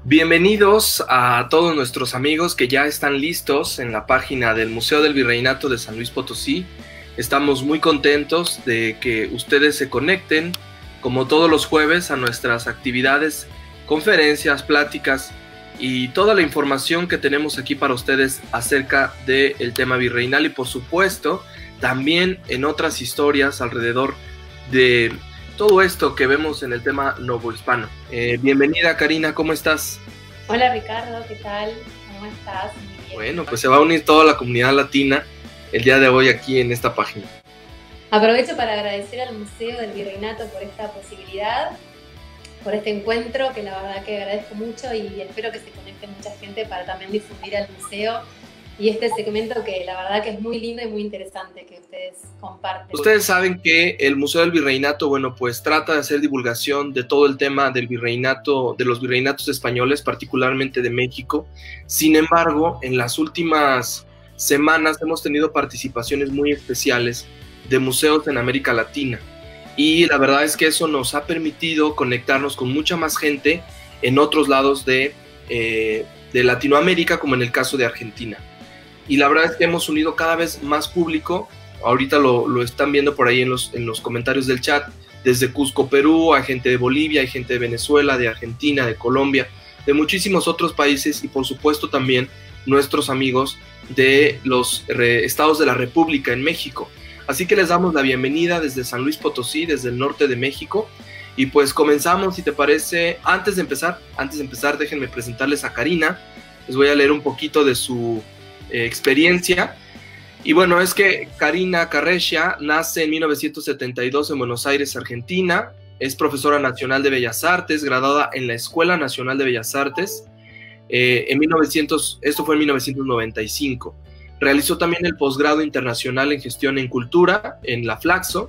Bienvenidos a todos nuestros amigos que ya están listos en la página del Museo del Virreinato de San Luis Potosí. Estamos muy contentos de que ustedes se conecten, como todos los jueves, a nuestras actividades, conferencias, pláticas y toda la información que tenemos aquí para ustedes acerca del tema virreinal y, por supuesto, también en otras historias alrededor de todo esto que vemos en el tema novohispano. Bienvenida, Karina, ¿cómo estás? Hola Ricardo, ¿qué tal? ¿Cómo estás? Muy bien. Bueno, pues se va a unir toda la comunidad latina el día de hoy aquí en esta página. Aprovecho para agradecer al Museo del Virreinato por esta posibilidad, por este encuentro, que la verdad que agradezco mucho y espero que se conecte mucha gente para también difundir al museo y este segmento que la verdad que es muy lindo y muy interesante que ustedes comparten. Ustedes saben que el Museo del Virreinato, bueno, pues trata de hacer divulgación de todo el tema del virreinato, de los virreinatos españoles, particularmente de México. Sin embargo, en las últimas semanas hemos tenido participaciones muy especiales de museos en América Latina. Y la verdad es que eso nos ha permitido conectarnos con mucha más gente en otros lados de Latinoamérica, como en el caso de Argentina. Y la verdad es que hemos unido cada vez más público. Ahorita lo están viendo por ahí en los comentarios del chat. Desde Cusco, Perú, hay gente de Bolivia, hay gente de Venezuela, de Argentina, de Colombia, de muchísimos otros países y por supuesto también nuestros amigos de los estados de la República en México. Así que les damos la bienvenida desde San Luis Potosí, desde el norte de México. Y pues comenzamos, si te parece. Antes de empezar, déjenme presentarles a Karina. Les voy a leer un poquito de su experiencia. Y bueno, es que Karina Carresia nace en 1972 en Buenos Aires, Argentina. Es profesora nacional de Bellas Artes, graduada en la Escuela Nacional de Bellas Artes. Esto fue en 1995. Realizó también el posgrado internacional en gestión en cultura en la Flaxo.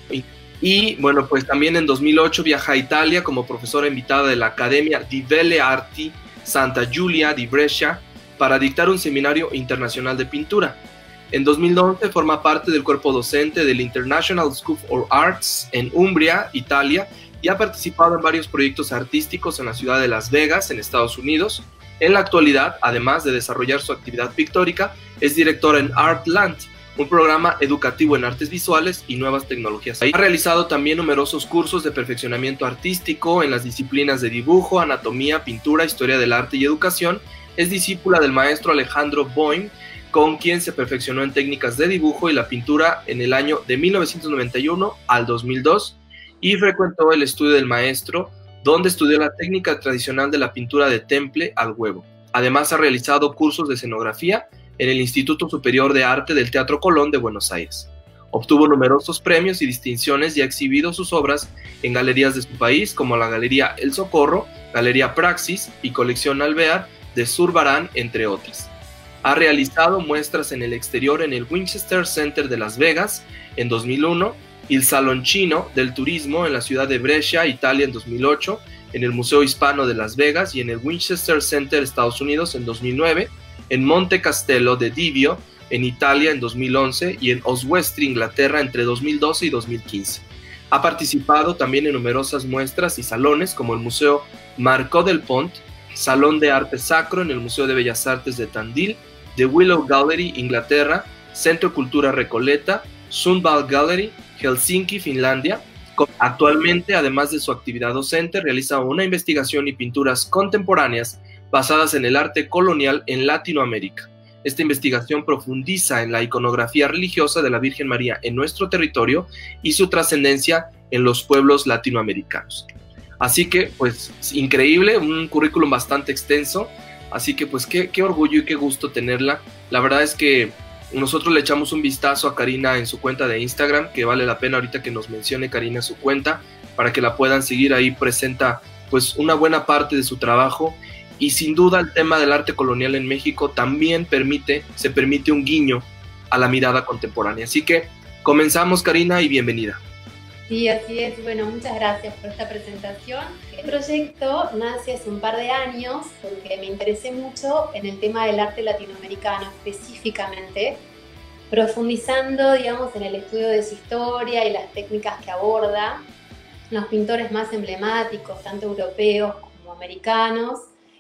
Y bueno, pues también en 2008 viaja a Italia como profesora invitada de la Accademia di Belle Arti Santa Giulia di Brescia para dictar un seminario internacional de pintura. En 2011 forma parte del cuerpo docente del International School of Arts en Umbria, Italia, y ha participado en varios proyectos artísticos en la ciudad de Las Vegas, en Estados Unidos. En la actualidad, además de desarrollar su actividad pictórica, es directora en Artland, un programa educativo en artes visuales y nuevas tecnologías. Ha realizado también numerosos cursos de perfeccionamiento artístico en las disciplinas de dibujo, anatomía, pintura, historia del arte y educación. Es discípula del maestro Alejandro Boim, con quien se perfeccionó en técnicas de dibujo y la pintura en el año de 1991 al 2002 y frecuentó el estudio del maestro, donde estudió la técnica tradicional de la pintura de temple al huevo. Además ha realizado cursos de escenografía en el Instituto Superior de Arte del Teatro Colón de Buenos Aires. Obtuvo numerosos premios y distinciones y ha exhibido sus obras en galerías de su país, como la Galería El Socorro, Galería Praxis y Colección Alvear de Zurbarán, entre otras. Ha realizado muestras en el exterior en el Winchester Center de Las Vegas en 2001, y el Salón Chino del Turismo en la ciudad de Brescia, Italia, en 2008, en el Museo Hispano de Las Vegas y en el Winchester Center, Estados Unidos, en 2009, en Monte Castello de Divio, en Italia, en 2011, y en Oswestry, Inglaterra, entre 2012 y 2015. Ha participado también en numerosas muestras y salones, como el Museo Marcó del Pont, Salón de Arte Sacro en el Museo de Bellas Artes de Tandil, The Willow Gallery, Inglaterra, Centro Cultura Recoleta, Sundvall Gallery, Helsinki, Finlandia. Actualmente, además de su actividad docente, realiza una investigación y pinturas contemporáneas basadas en el arte colonial en Latinoamérica. Esta investigación profundiza en la iconografía religiosa de la Virgen María en nuestro territorio y su trascendencia en los pueblos latinoamericanos. Así que, pues, increíble, un currículum bastante extenso. Así que, pues, qué orgullo y qué gusto tenerla. La verdad es que nosotros le echamos un vistazo a Karina en su cuenta de Instagram, que vale la pena ahorita que nos mencione Karina su cuenta, para que la puedan seguir. Ahí presenta, pues, una buena parte de su trabajo. Y sin duda el tema del arte colonial en México también se permite un guiño a la mirada contemporánea. Así que comenzamos, Karina, y bienvenida. Sí, así es. Bueno, muchas gracias por esta presentación. El proyecto nace hace un par de años porque me interesé mucho en el tema del arte latinoamericano específicamente, profundizando, digamos, en el estudio de su historia y las técnicas que aborda, los pintores más emblemáticos, tanto europeos como americanos,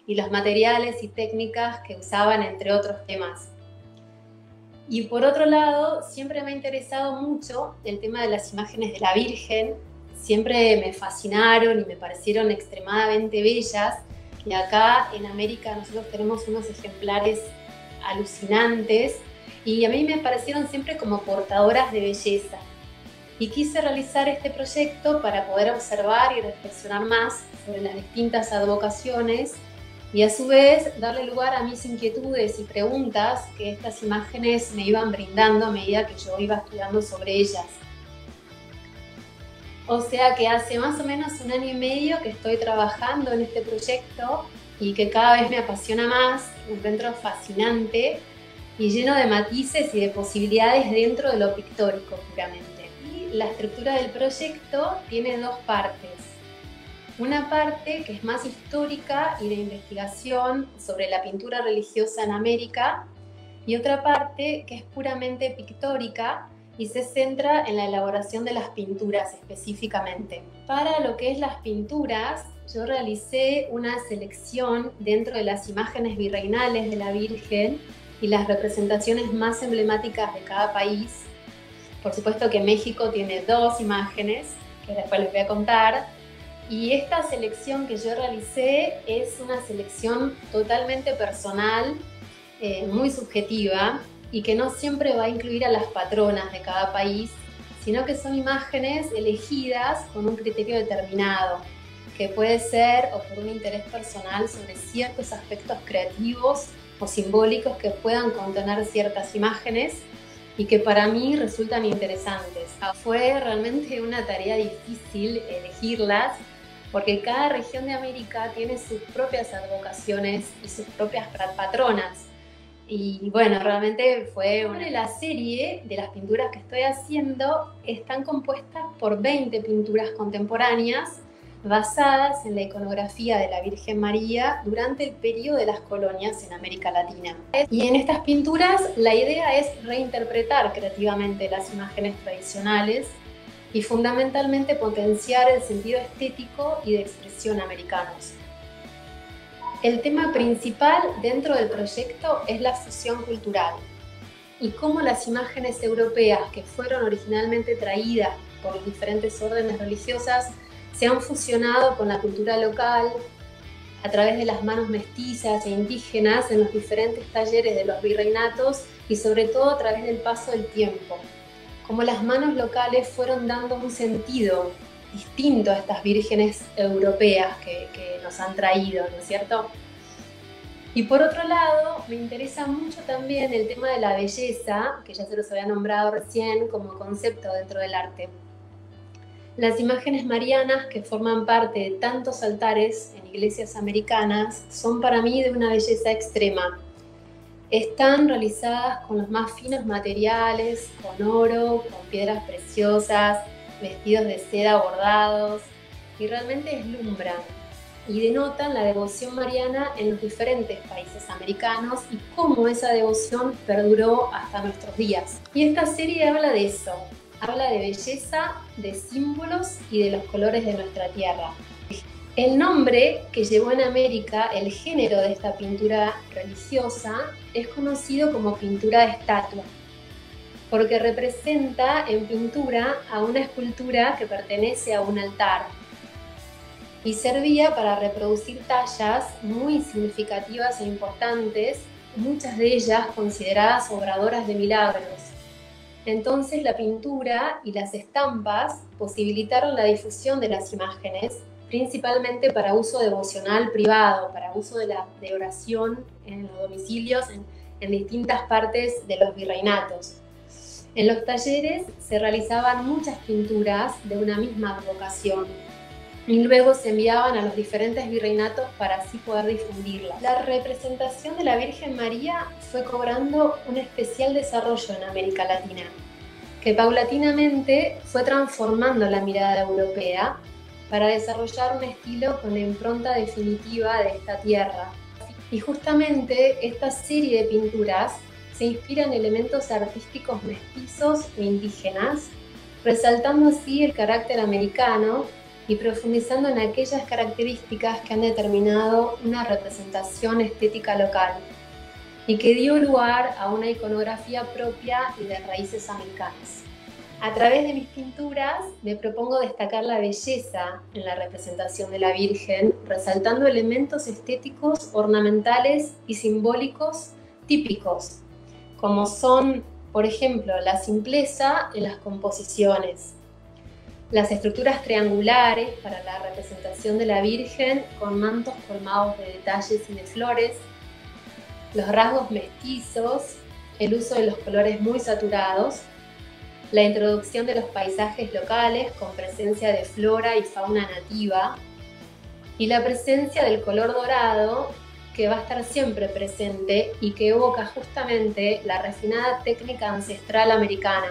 y los materiales y técnicas que usaban, entre otros temas. Y por otro lado, siempre me ha interesado mucho el tema de las imágenes de la Virgen. Siempre me fascinaron y me parecieron extremadamente bellas. Y acá en América nosotros tenemos unos ejemplares alucinantes y a mí me parecieron siempre como portadoras de belleza. Y quise realizar este proyecto para poder observar y reflexionar más sobre las distintas advocaciones y a su vez darle lugar a mis inquietudes y preguntas que estas imágenes me iban brindando a medida que yo iba estudiando sobre ellas. O sea que hace más o menos 1 año y medio que estoy trabajando en este proyecto y que cada vez me apasiona más, lo encuentro fascinante y lleno de matices y de posibilidades dentro de lo pictórico puramente. Y la estructura del proyecto tiene 2 partes. Una parte que es más histórica y de investigación sobre la pintura religiosa en América y otra parte que es puramente pictórica y se centra en la elaboración de las pinturas específicamente. Para lo que es las pinturas, yo realicé una selección dentro de las imágenes virreinales de la Virgen y las representaciones más emblemáticas de cada país. Por supuesto que México tiene 2 imágenes, que después les voy a contar. Y esta selección que yo realicé es una selección totalmente personal, muy subjetiva, y que no siempre va a incluir a las patronas de cada país, sino que son imágenes elegidas con un criterio determinado, que puede ser o por un interés personal sobre ciertos aspectos creativos o simbólicos que puedan contener ciertas imágenes y que para mí resultan interesantes. Fue realmente una tarea difícil elegirlas, porque cada región de América tiene sus propias advocaciones y sus propias patronas. Y bueno, realmente fue la serie de las pinturas que estoy haciendo están compuestas por 20 pinturas contemporáneas basadas en la iconografía de la Virgen María durante el periodo de las colonias en América Latina. Y en estas pinturas la idea es reinterpretar creativamente las imágenes tradicionales y fundamentalmente potenciar el sentido estético y de expresión americanos. El tema principal dentro del proyecto es la fusión cultural y cómo las imágenes europeas que fueron originalmente traídas por las diferentes órdenes religiosas se han fusionado con la cultura local a través de las manos mestizas e indígenas en los diferentes talleres de los virreinatos y sobre todo a través del paso del tiempo. Cómo las manos locales fueron dando un sentido distinto a estas vírgenes europeas que nos han traído, ¿no es cierto? Y por otro lado, me interesa mucho también el tema de la belleza, que ya se los había nombrado recién como concepto dentro del arte. Las imágenes marianas que forman parte de tantos altares en iglesias americanas son para mí de una belleza extrema. Están realizadas con los más finos materiales, con oro, con piedras preciosas, vestidos de seda bordados, y realmente deslumbran y denotan la devoción mariana en los diferentes países americanos y cómo esa devoción perduró hasta nuestros días. Y esta serie habla de eso, habla de belleza, de símbolos y de los colores de nuestra tierra. El nombre que llevó en América el género de esta pintura religiosa es conocido como pintura de estatua, porque representa en pintura a una escultura que pertenece a un altar y servía para reproducir tallas muy significativas e importantes, muchas de ellas consideradas obradoras de milagros. Entonces la pintura y las estampas posibilitaron la difusión de las imágenes, principalmente para uso devocional privado, para uso de oración en los domicilios en distintas partes de los virreinatos. En los talleres se realizaban muchas pinturas de una misma advocación y luego se enviaban a los diferentes virreinatos para así poder difundirlas. La representación de la Virgen María fue cobrando un especial desarrollo en América Latina, que paulatinamente fue transformando la mirada europea para desarrollar un estilo con la impronta definitiva de esta tierra. Y justamente esta serie de pinturas se inspira en elementos artísticos mestizos e indígenas, resaltando así el carácter americano y profundizando en aquellas características que han determinado una representación estética local y que dio lugar a una iconografía propia y de raíces americanas. A través de mis pinturas me propongo destacar la belleza en la representación de la Virgen, resaltando elementos estéticos, ornamentales y simbólicos típicos, como son, por ejemplo, la simpleza en las composiciones, las estructuras triangulares para la representación de la Virgen con mantos colmados de detalles y de flores, los rasgos mestizos, el uso de los colores muy saturados, la introducción de los paisajes locales con presencia de flora y fauna nativa y la presencia del color dorado que va a estar siempre presente y que evoca justamente la refinada técnica ancestral americana.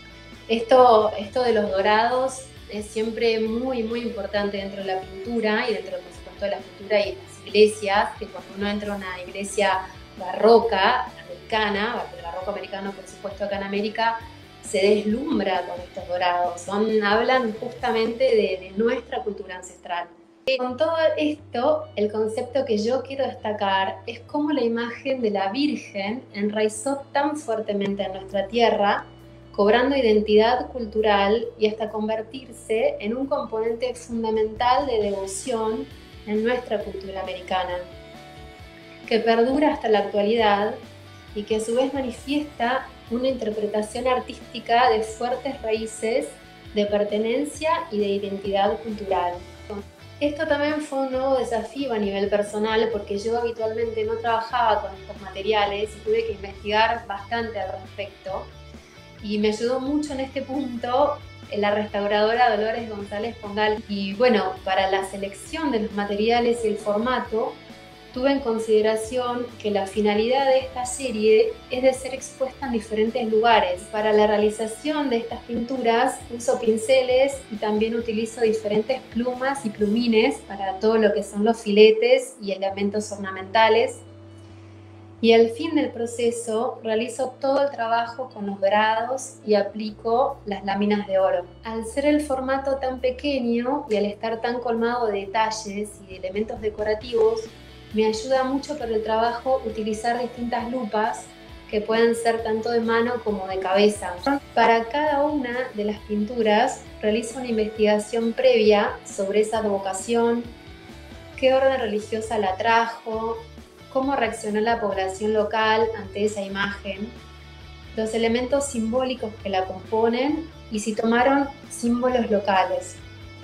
Esto de los dorados es siempre muy importante dentro de la pintura y dentro, por supuesto, de la pintura y las iglesias, que cuando uno entra a una iglesia barroca americana, el barroco americano por supuesto acá en América, se deslumbra con estos dorados, hablan justamente de nuestra cultura ancestral. Con todo esto, el concepto que yo quiero destacar es cómo la imagen de la Virgen enraizó tan fuertemente en nuestra tierra, cobrando identidad cultural y hasta convertirse en un componente fundamental de devoción en nuestra cultura americana, que perdura hasta la actualidad y que a su vez manifiesta una interpretación artística de fuertes raíces de pertenencia y de identidad cultural. Esto también fue un nuevo desafío a nivel personal porque yo habitualmente no trabajaba con estos materiales y tuve que investigar bastante al respecto. Y me ayudó mucho en este punto la restauradora Dolores González Pongal. Y bueno, para la selección de los materiales y el formato, tuve en consideración que la finalidad de esta serie es de ser expuesta en diferentes lugares. Para la realización de estas pinturas uso pinceles y también utilizo diferentes plumas y plumines para todo lo que son los filetes y elementos ornamentales. Y al fin del proceso realizo todo el trabajo con los dorados y aplico las láminas de oro. Al ser el formato tan pequeño y al estar tan colmado de detalles y de elementos decorativos, me ayuda mucho para el trabajo utilizar distintas lupas que pueden ser tanto de mano como de cabeza. Para cada una de las pinturas realizo una investigación previa sobre esa advocación, qué orden religiosa la trajo, cómo reaccionó la población local ante esa imagen, los elementos simbólicos que la componen y si tomaron símbolos locales.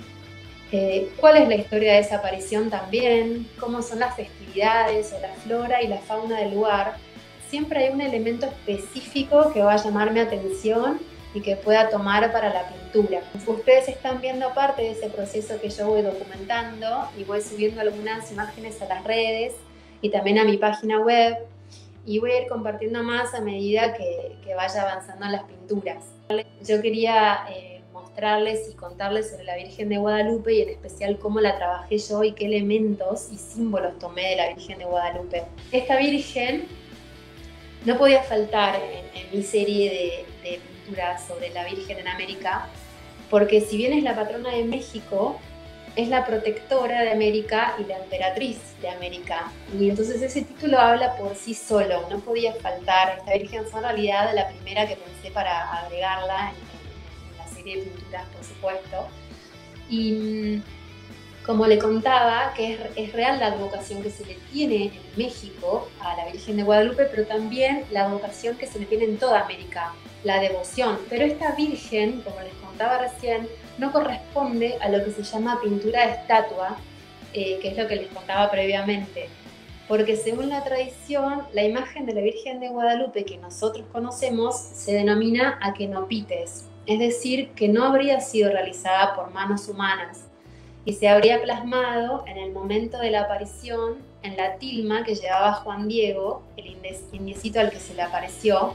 ¿Cuál es la historia de esa aparición también? ¿Cómo son las festividades o la flora y la fauna del lugar? Siempre hay un elemento específico que va a llamar mi atención y que pueda tomar para la pintura. Ustedes están viendo parte de ese proceso que yo voy documentando y voy subiendo algunas imágenes a las redes y también a mi página web y voy a ir compartiendo más a medida que vaya avanzando en las pinturas. Yo quería mostrarles y contarles sobre la Virgen de Guadalupe y en especial cómo la trabajé yo y qué elementos y símbolos tomé de la Virgen de Guadalupe. Esta Virgen no podía faltar en mi serie de pinturas sobre la Virgen en América, porque si bien es la patrona de México, es la protectora de América y la emperatriz de América. Y entonces ese título habla por sí solo, no podía faltar. Esta Virgen fue en realidad la primera que pensé para agregarla en la serie de pinturas, por supuesto. Y como le contaba, que es real la advocación que se le tiene en México a la Virgen de Guadalupe, pero también la advocación que se le tiene en toda América, la devoción. Pero esta Virgen, como les contaba recién, no corresponde a lo que se llama pintura de estatua, que es lo que les contaba previamente. Porque según la tradición, la imagen de la Virgen de Guadalupe que nosotros conocemos se denomina aquenopites, es decir, que no habría sido realizada por manos humanas y se habría plasmado en el momento de la aparición en la tilma que llevaba Juan Diego, el indiecito al que se le apareció.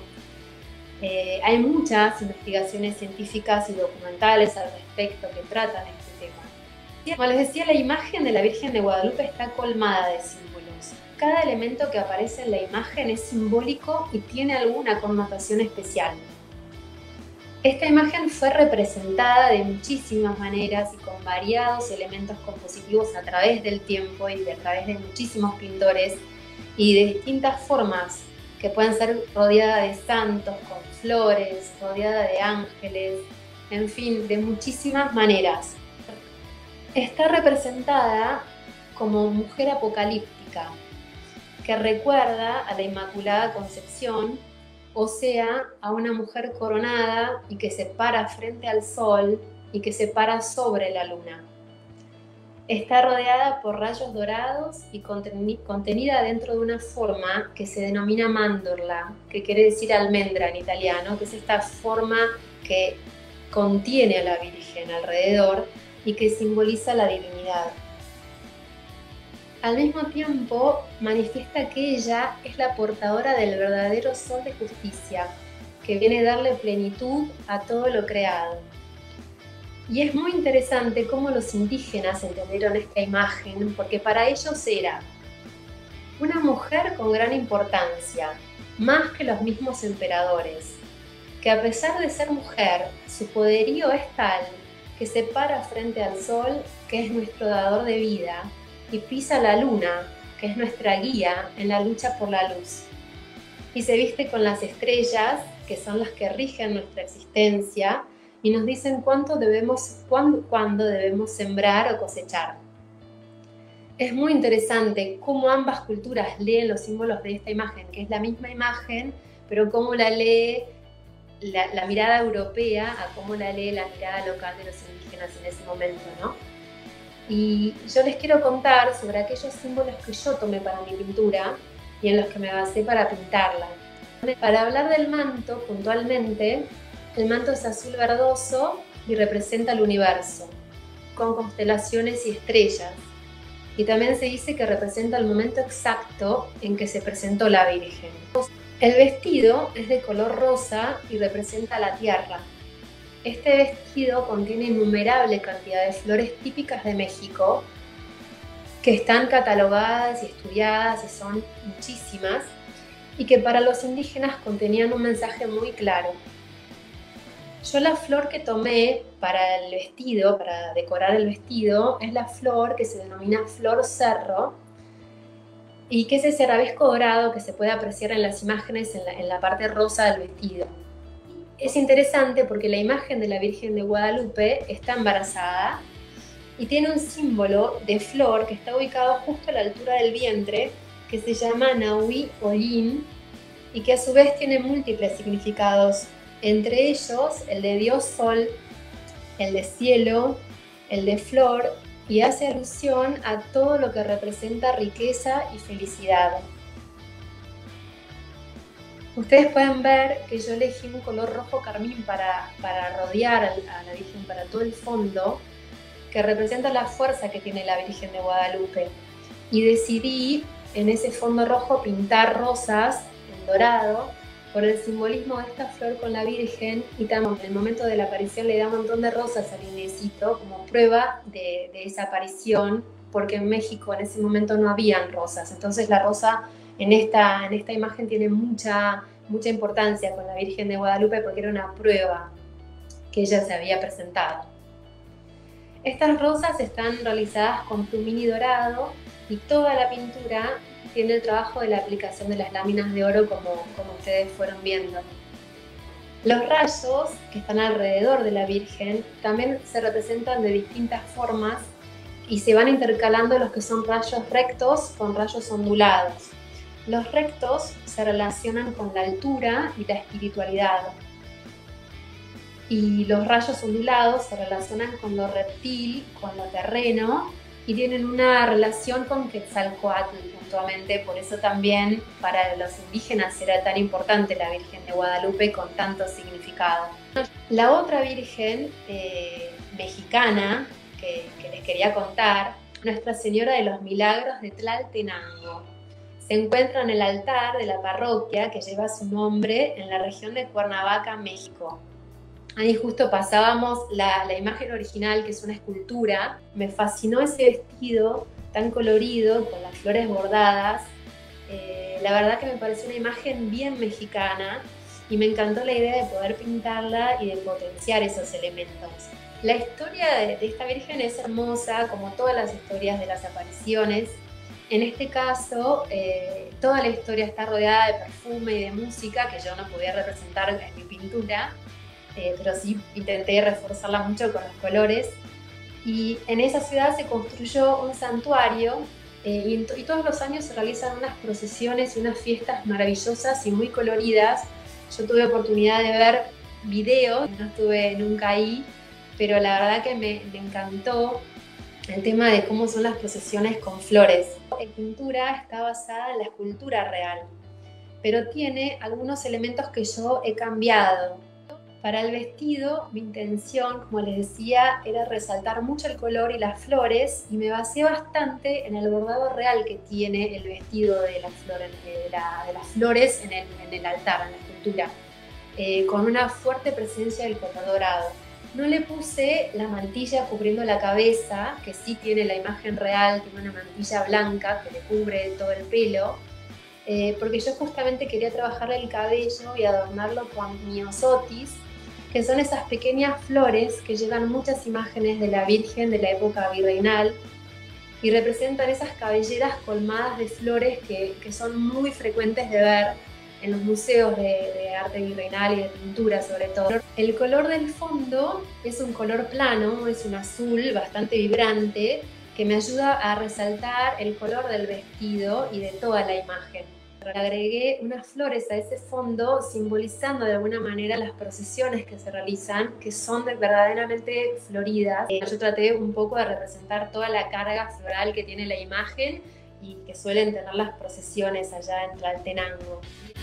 Hay muchas investigaciones científicas y documentales al respecto que tratan este tema. Como les decía, la imagen de la Virgen de Guadalupe está colmada de símbolos. Cada elemento que aparece en la imagen es simbólico y tiene alguna connotación especial. Esta imagen fue representada de muchísimas maneras y con variados elementos compositivos a través del tiempo y a través de muchísimos pintores y de distintas formas, que pueden ser rodeada de santos, con flores, rodeada de ángeles, en fin, de muchísimas maneras. Está representada como mujer apocalíptica, que recuerda a la Inmaculada Concepción, o sea, a una mujer coronada y que se para frente al sol y que se para sobre la luna. Está rodeada por rayos dorados y contenida dentro de una forma que se denomina mandorla, que quiere decir almendra en italiano, que es esta forma que contiene a la Virgen alrededor y que simboliza la divinidad. Al mismo tiempo, manifiesta que ella es la portadora del verdadero sol de justicia, que viene a darle plenitud a todo lo creado. Y es muy interesante cómo los indígenas entendieron esta imagen, porque para ellos era una mujer con gran importancia, más que los mismos emperadores, que a pesar de ser mujer, su poderío es tal que se para frente al sol, que es nuestro dador de vida, y pisa la luna, que es nuestra guía en la lucha por la luz. Y se viste con las estrellas, que son las que rigen nuestra existencia, y nos dicen cuándo debemos sembrar o cosechar. Es muy interesante cómo ambas culturas leen los símbolos de esta imagen, que es la misma imagen, pero cómo la lee la mirada europea a cómo la lee la mirada local de los indígenas en ese momento, ¿no? Y yo les quiero contar sobre aquellos símbolos que yo tomé para mi pintura y en los que me basé para pintarla. Para hablar del manto, puntualmente, el manto es azul verdoso y representa el universo, con constelaciones y estrellas. Y también se dice que representa el momento exacto en que se presentó la Virgen. El vestido es de color rosa y representa la tierra. Este vestido contiene innumerable cantidad de flores típicas de México que están catalogadas y estudiadas y son muchísimas y que para los indígenas contenían un mensaje muy claro. Yo la flor que tomé para el vestido, para decorar el vestido, es la flor que se denomina flor cerro y que es ese arabesco dorado que se puede apreciar en las imágenes en la parte rosa del vestido. Es interesante porque la imagen de la Virgen de Guadalupe está embarazada y tiene un símbolo de flor que está ubicado justo a la altura del vientre, que se llama Nahui Oyin y que a su vez tiene múltiples significados, entre ellos el de Dios Sol, el de cielo, el de flor, y hace alusión a todo lo que representa riqueza y felicidad. Ustedes pueden ver que yo elegí un color rojo carmín para rodear a la Virgen, para todo el fondo, que representa la fuerza que tiene la Virgen de Guadalupe. Y decidí en ese fondo rojo pintar rosas en dorado por el simbolismo de esta flor con la Virgen, y también en el momento de la aparición le da un montón de rosas al inecito como prueba de esa aparición, porque en México en ese momento no habían rosas. Entonces la rosa en esta imagen tiene mucha importancia con la Virgen de Guadalupe porque era una prueba que ella se había presentado. Estas rosas están realizadas con plumini dorado y toda la pintura tiene el trabajo de la aplicación de las láminas de oro como ustedes fueron viendo. Los rayos que están alrededor de la Virgen también se representan de distintas formas y se van intercalando los que son rayos rectos con rayos ondulados. Los rectos se relacionan con la altura y la espiritualidad. Y los rayos ondulados se relacionan con lo reptil, con lo terreno, y tienen una relación con Quetzalcóatl puntualmente. Por eso también para los indígenas era tan importante la Virgen de Guadalupe con tanto significado. La otra Virgen mexicana que les quería contar, Nuestra Señora de los Milagros de Tlaltenango. Se encuentra en el altar de la parroquia que lleva su nombre en la región de Cuernavaca, México. Ahí justo pasábamos la imagen original, que es una escultura. Me fascinó ese vestido tan colorido, con las flores bordadas. La verdad que me pareció una imagen bien mexicana y me encantó la idea de poder pintarla y de potenciar esos elementos. La historia de esta Virgen es hermosa, como todas las historias de las apariciones. En este caso, toda la historia está rodeada de perfume y de música que yo no podía representar en mi pintura, pero sí intenté reforzarla mucho con los colores. Y en esa ciudad se construyó un santuario y todos los años se realizan unas procesiones y unas fiestas maravillosas y muy coloridas. Yo tuve oportunidad de ver videos, no estuve nunca ahí, pero la verdad que me encantó el tema de cómo son las procesiones con flores. La pintura está basada en la escultura real, pero tiene algunos elementos que yo he cambiado. Para el vestido, mi intención, como les decía, era resaltar mucho el color y las flores, y me basé bastante en el bordado real que tiene el vestido de las flores en el altar, en la escultura, con una fuerte presencia del color dorado. No le puse la mantilla cubriendo la cabeza, que sí tiene la imagen real, tiene una mantilla blanca que le cubre todo el pelo, porque yo justamente quería trabajar el cabello y adornarlo con miosotis, que son esas pequeñas flores que llevan muchas imágenes de la Virgen de la época virreinal y representan esas cabelleras colmadas de flores que son muy frecuentes de ver en los museos de arte virreinal y de pintura sobre todo. El color del fondo es un color plano, es un azul bastante vibrante que me ayuda a resaltar el color del vestido y de toda la imagen. Agregué unas flores a ese fondo simbolizando de alguna manera las procesiones que se realizan, que son verdaderamente floridas. Yo traté un poco de representar toda la carga floral que tiene la imagen y que suelen tener las procesiones allá en Tlaltenango.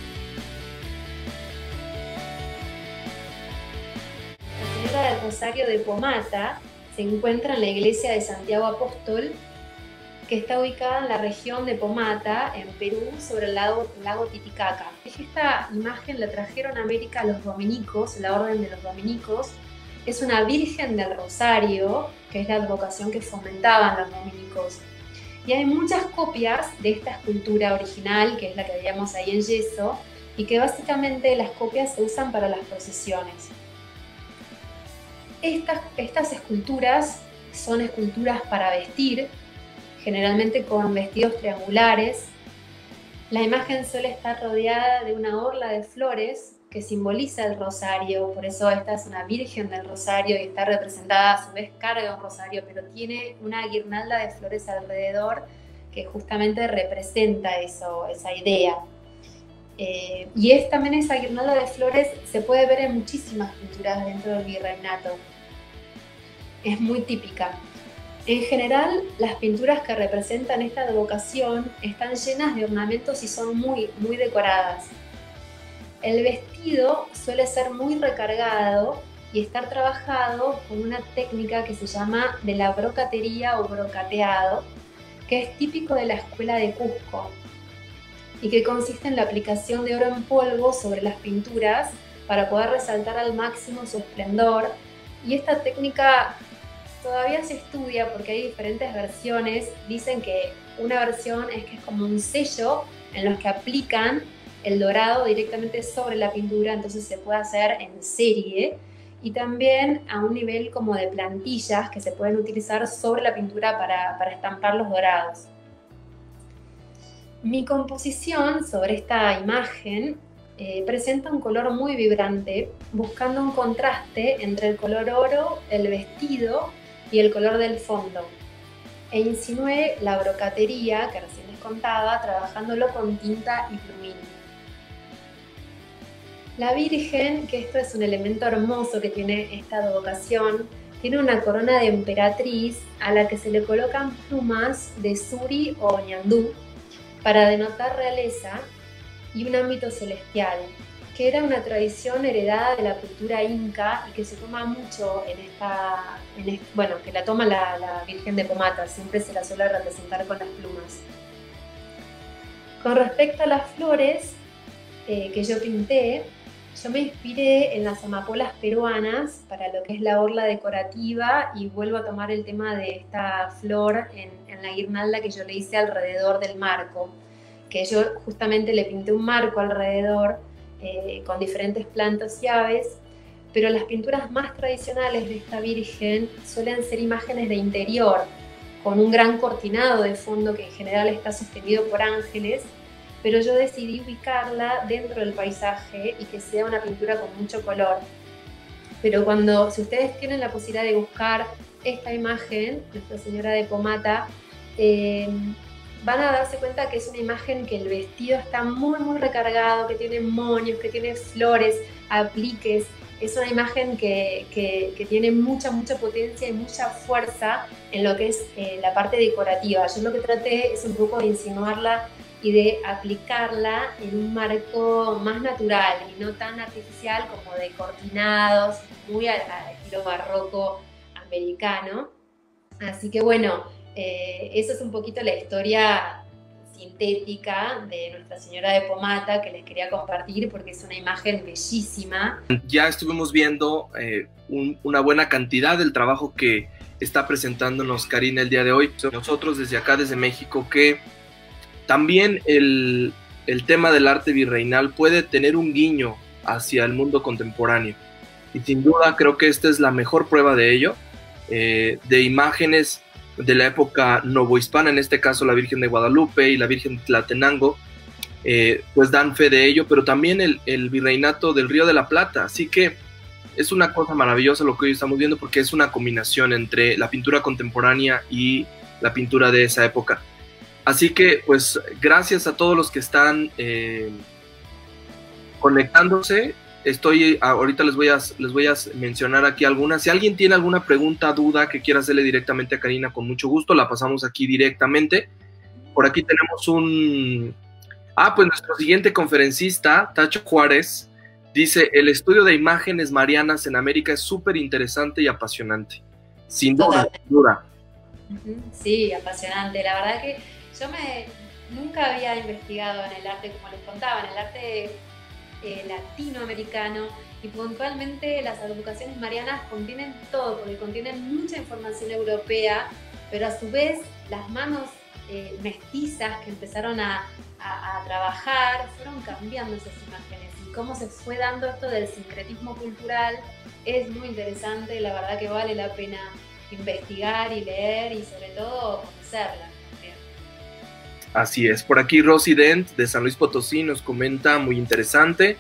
La Señora del Rosario de Pomata se encuentra en la iglesia de Santiago Apóstol, que está ubicada en la región de Pomata, en Perú, sobre el lago Titicaca. Esta imagen la trajeron a América los dominicos, la Orden de los Dominicos. Es una Virgen del Rosario, que es la advocación que fomentaban los dominicos. Y hay muchas copias de esta escultura original, que es la que veíamos ahí en yeso, y que básicamente las copias se usan para las procesiones. Estas esculturas son esculturas para vestir, generalmente con vestidos triangulares. La imagen suele estar rodeada de una orla de flores que simboliza el rosario, por eso esta es una Virgen del Rosario y está representada, a su vez carga un rosario, pero tiene una guirnalda de flores alrededor que justamente representa esa idea. Y también esa guirnalda de flores se puede ver en muchísimas pinturas dentro del virreinato. Es muy típica. En general, las pinturas que representan esta advocación están llenas de ornamentos y son muy decoradas. El vestido suele ser muy recargado y estar trabajado con una técnica que se llama de la brocatería o brocateado, que es típico de la escuela de Cusco y que consiste en la aplicación de oro en polvo sobre las pinturas para poder resaltar al máximo su esplendor. Y esta técnica todavía se estudia porque hay diferentes versiones. Dicen que una versión es que es como un sello en los que aplican el dorado directamente sobre la pintura, entonces se puede hacer en serie, y también a un nivel como de plantillas que se pueden utilizar sobre la pintura para estampar los dorados. Mi composición sobre esta imagen presenta un color muy vibrante, buscando un contraste entre el color oro, el vestido y el color del fondo, e insinué la brocatería que recién les contaba, trabajándolo con tinta y plumín. La Virgen, que esto es un elemento hermoso que tiene esta advocación, tiene una corona de emperatriz a la que se le colocan plumas de suri o ñandú para denotar realeza y un ámbito celestial, que era una tradición heredada de la cultura inca y que se toma mucho que la toma la Virgen de Pomata, siempre se la suele representar con las plumas. Con respecto a las flores que yo pinté, yo me inspiré en las amapolas peruanas para lo que es la orla decorativa y vuelvo a tomar el tema de esta flor en la guirnalda que yo le hice alrededor del marco, que yo justamente le pinté un marco alrededor con diferentes plantas y aves, pero las pinturas más tradicionales de esta Virgen suelen ser imágenes de interior, con un gran cortinado de fondo que en general está sostenido por ángeles, pero yo decidí ubicarla dentro del paisaje y que sea una pintura con mucho color. Pero si ustedes tienen la posibilidad de buscar esta imagen, Nuestra Señora de Pomata, van a darse cuenta que es una imagen que el vestido está muy, muy recargado, que tiene moños, que tiene flores, apliques. Es una imagen que tiene mucha potencia y mucha fuerza en lo que es la parte decorativa. Yo lo que traté es un poco de insinuarla y de aplicarla en un marco más natural y no tan artificial como de cortinados, muy al estilo barroco americano. Así que bueno, eso es un poquito la historia sintética de Nuestra Señora de Pomata que les quería compartir porque es una imagen bellísima. Ya estuvimos viendo una buena cantidad del trabajo que está presentándonos Karina el día de hoy. Nosotros desde acá, desde México, que también el tema del arte virreinal puede tener un guiño hacia el mundo contemporáneo. Y sin duda creo que esta es la mejor prueba de ello, de imágenes de la época novohispana, en este caso la Virgen de Guadalupe y la Virgen de Tlatenango, pues dan fe de ello, pero también el virreinato del Río de la Plata. Así que es una cosa maravillosa lo que hoy estamos viendo, porque es una combinación entre la pintura contemporánea y la pintura de esa época. Así que, pues, gracias a todos los que están conectándose. Ahorita les voy a mencionar aquí algunas. Si alguien tiene alguna pregunta, duda que quiera hacerle directamente a Karina, con mucho gusto, la pasamos aquí directamente. Por aquí tenemos pues nuestro siguiente conferencista, Tacho Juárez, dice: el estudio de imágenes marianas en América es súper interesante y apasionante. Sin duda, sin duda. Sí, apasionante. La verdad que yo nunca había investigado en el arte, como les contaba, en el arte latinoamericano, y puntualmente las advocaciones marianas contienen todo, porque contienen mucha información europea, pero a su vez las manos mestizas que empezaron a trabajar fueron cambiando esas imágenes, y cómo se fue dando esto del sincretismo cultural es muy interesante. La verdad que vale la pena investigar y leer y sobre todo conocerla. Así es. Por aquí Rosy Dent de San Luis Potosí nos comenta: muy interesante.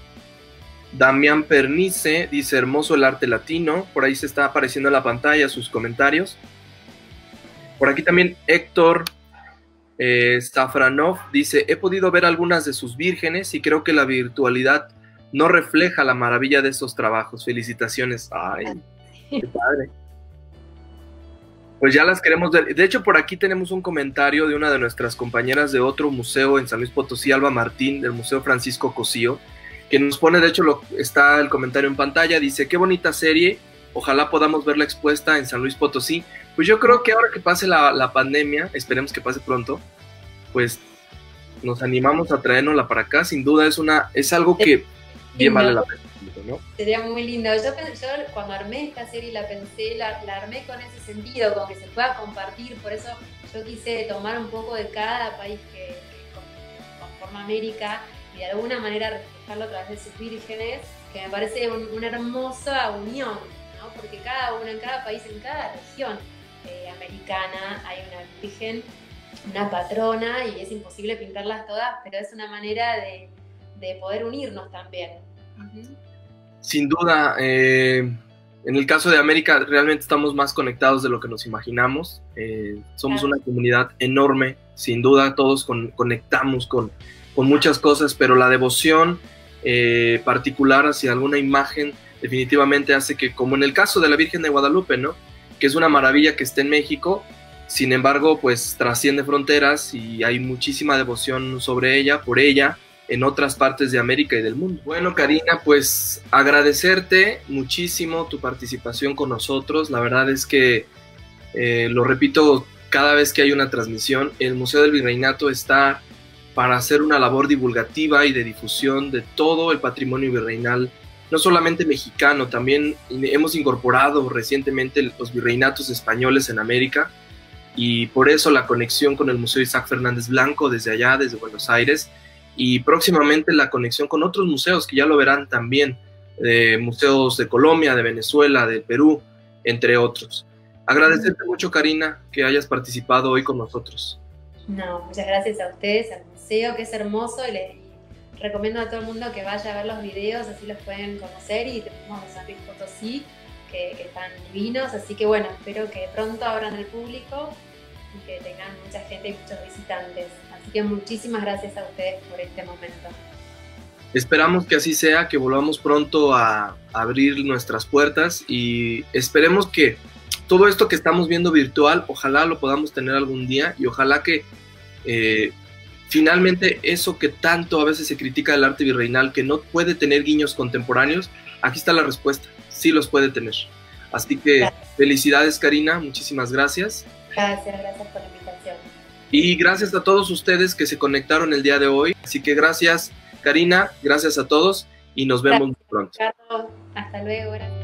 Damián Pernice dice: hermoso el arte latino. Por ahí se está apareciendo en la pantalla sus comentarios. Por aquí también Héctor Safranov dice: he podido ver algunas de sus vírgenes y creo que la virtualidad no refleja la maravilla de esos trabajos. Felicitaciones. Ay, qué padre. Pues ya las queremos ver. De hecho, por aquí tenemos un comentario de una de nuestras compañeras de otro museo en San Luis Potosí, Alba Martín, del Museo Francisco Cosío, que nos pone, de hecho, está el comentario en pantalla, dice: qué bonita serie, ojalá podamos verla expuesta en San Luis Potosí. Pues yo creo que ahora que pase la pandemia, esperemos que pase pronto, pues nos animamos a traérnosla para acá. Sin duda es algo que bien vale la pena, ¿no? Sería muy lindo. Yo cuando armé esta serie la pensé, la armé con ese sentido, con que se pueda compartir. Por eso yo quise tomar un poco de cada país que conforma América y de alguna manera reflejarlo a través de sus vírgenes, que me parece una hermosa unión, ¿no? Porque en cada país, en cada región americana hay una virgen, una patrona, y es imposible pintarlas todas, pero es una manera de poder unirnos también. Sin duda, en el caso de América realmente estamos más conectados de lo que nos imaginamos. Somos una comunidad enorme, sin duda todos conectamos con muchas cosas, pero la devoción particular hacia alguna imagen definitivamente hace que, como en el caso de la Virgen de Guadalupe, ¿no?, que es una maravilla que esté en México, sin embargo, pues trasciende fronteras y hay muchísima devoción sobre ella, por ella, en otras partes de América y del mundo. Bueno, Karina, pues agradecerte muchísimo tu participación con nosotros. La verdad es que, lo repito cada vez que hay una transmisión, el Museo del Virreinato está para hacer una labor divulgativa y de difusión de todo el patrimonio virreinal, no solamente mexicano, también hemos incorporado recientemente los virreinatos españoles en América, y por eso la conexión con el Museo Isaac Fernández Blanco desde allá, desde Buenos Aires. y próximamente la conexión con otros museos que ya lo verán también, museos de Colombia, de Venezuela, de Perú, entre otros. Agradecerte mucho, Karina, que hayas participado hoy con nosotros. No, muchas gracias a ustedes, al museo, que es hermoso, y les recomiendo a todo el mundo que vaya a ver los videos, así los pueden conocer, y tenemos de San Luis Potosí, que están divinos, así que bueno, espero que pronto abran al público y que tengan mucha gente y muchos visitantes. Así que muchísimas gracias a ustedes por este momento. Esperamos que así sea, que volvamos pronto a abrir nuestras puertas y esperemos que todo esto que estamos viendo virtual, ojalá lo podamos tener algún día y ojalá que finalmente eso que tanto a veces se critica del arte virreinal, que no puede tener guiños contemporáneos, aquí está la respuesta, sí los puede tener. Así que gracias. Felicidades, Karina, muchísimas gracias. Gracias por la invitación. Y gracias a todos ustedes que se conectaron el día de hoy. Así que gracias, Karina, gracias a todos y nos vemos muy pronto. Hasta luego. Gracias.